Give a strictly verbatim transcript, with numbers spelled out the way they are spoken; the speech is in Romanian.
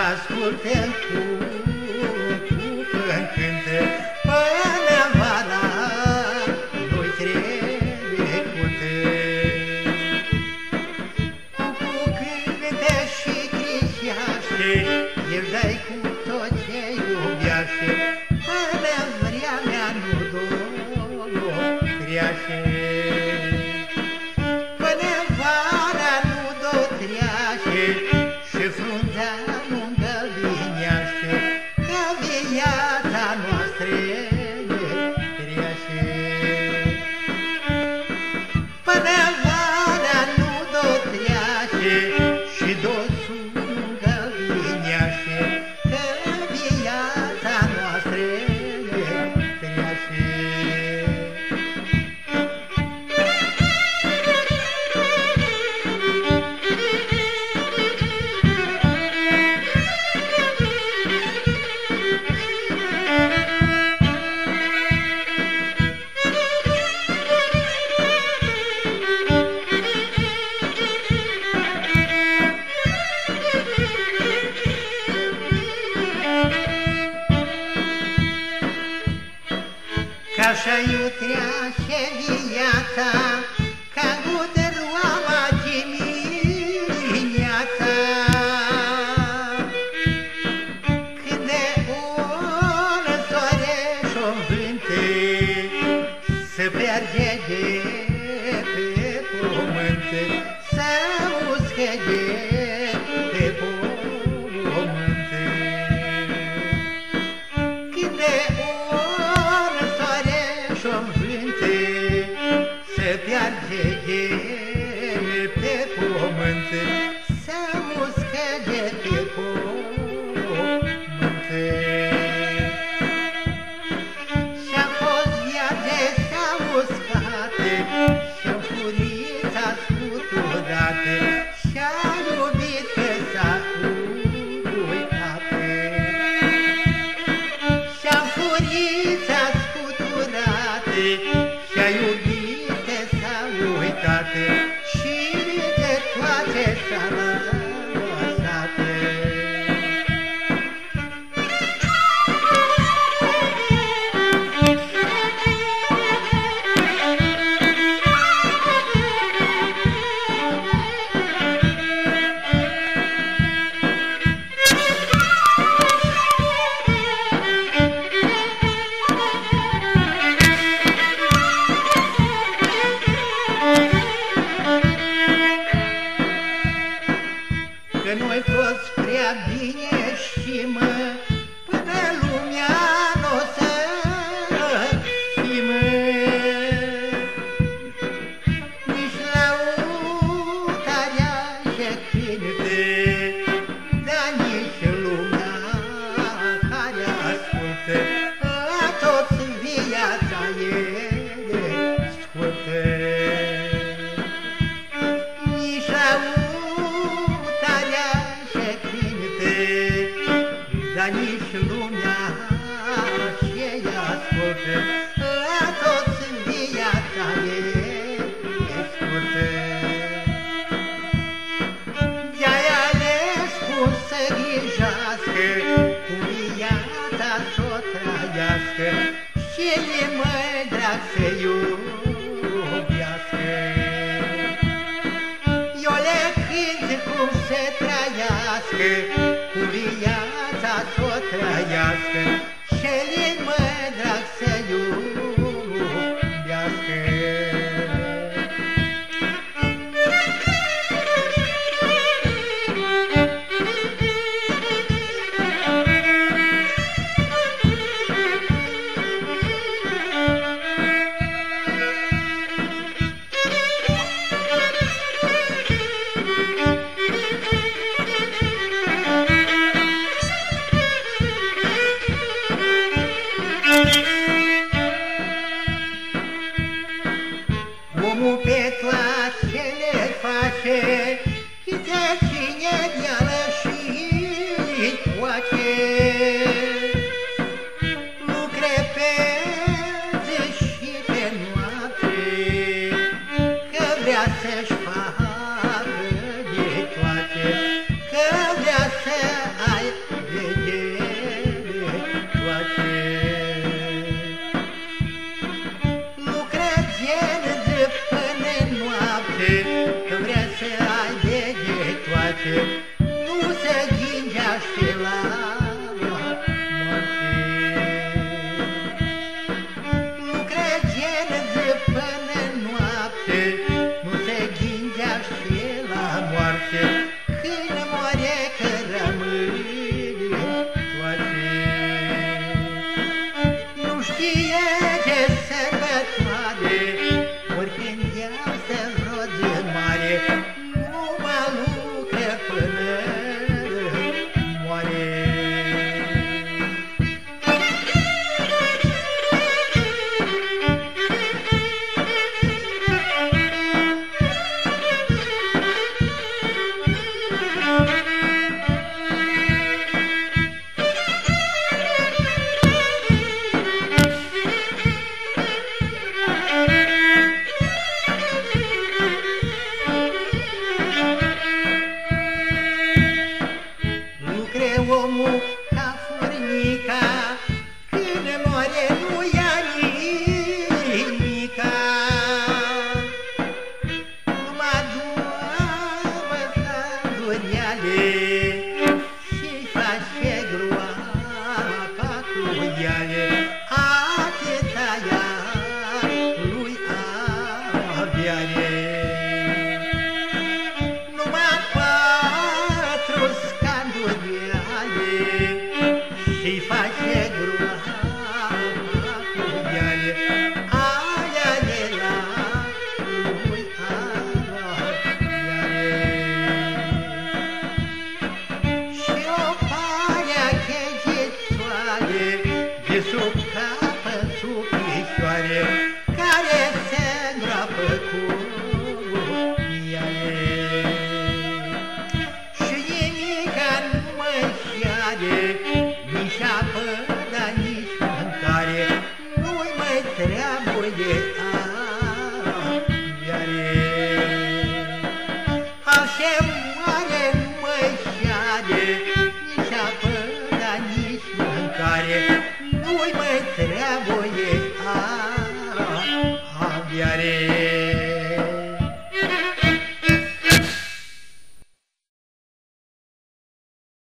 asculte-l cu, cu când-cântă, până vara nu-i trebuie cuntă. Cu cântă și crișeaște, el dai cu tot ce iubeaște, până vremea nu dotreaște. Până vara nu dotreaște și frunza nu îngălbineaște, că viața noastră treaște. Până vara nu dotreaște și dosul nu îngălbineaște, că viața noastră treaște. Ca-așa iutreaște viața, ca gudroama dimineața. Când de un soare-și-o vântă, se pierde de pe pământ, se uscă de pe pământ. Când de se pierde de pe pământ, se uscă de pe pământ. Și-a fost viață, s-a uscată, și-a furița scuturată, și-a iubit că s-a uitată. Și-a furița scuturată, și-a iubit că s-a uitată, și de toate s-a lăsată. Că noi toți prea bine știm, până lumea n-o să fim. Nici lăutarea ce cântă, dar nici lumea care ascultă, a toți viața e scurtă. Nici lăutarea ce cântă, dar nici lumea ce ascultă, a toți viața e scurtă. De-ai ales cum să grijească, cu viața s-o trăiască, și e mai drag să iubească. Eu le cânt cum să trăiască, cu viața s-o trăiască, și e mai drag să iubească. Omul pe toate le face, câte cine de-ală și toate. Lucre pe zi și pe noapte, că vrea să-și facă de toate, că vrea să ai soale și face groapa cu viale. Alea-le la lui aroiare. Și o parea chegețoare de sub capă, sub picioare, care se îngroapă cu viale. Și nimica nu mai șade, nici apă, dar nici mâncare, nu-i mai trebuie aviare. Așa moare nu mai șade, nici apă, dar nici mâncare, nu-i mai trebuie